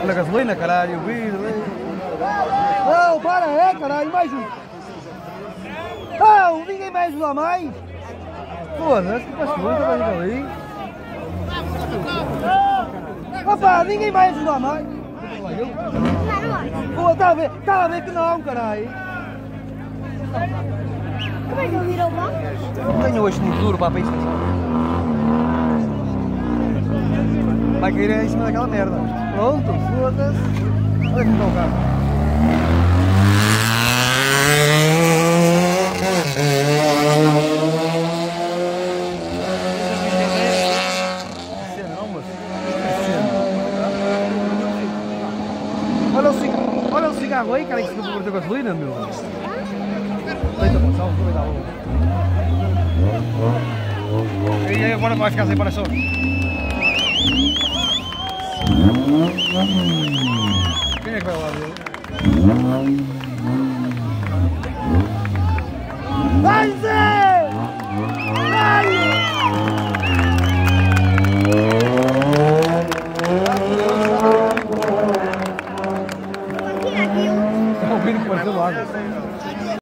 Olha a gasolina, caralho, o vidro. Não, para, é, caralho, mais um. Não, ninguém vai ajudar mais. Foda-se, que pastor, está ali. Opa, ninguém vai ajudar mais. Pô, está a ver que não, caralho. Como é que eu viro o banco? Não tenho hoje muito duro para isso. Vai cair em cima daquela merda. Pronto, foda-se. Olha como está o carro. Olha o cigarro aí, cara, que se não converteu gasolina, meu. Deita para o chão, vou deitar logo. E aí, agora vai ficar sem paração. Quem é que vai lá ver? Vai, Zé!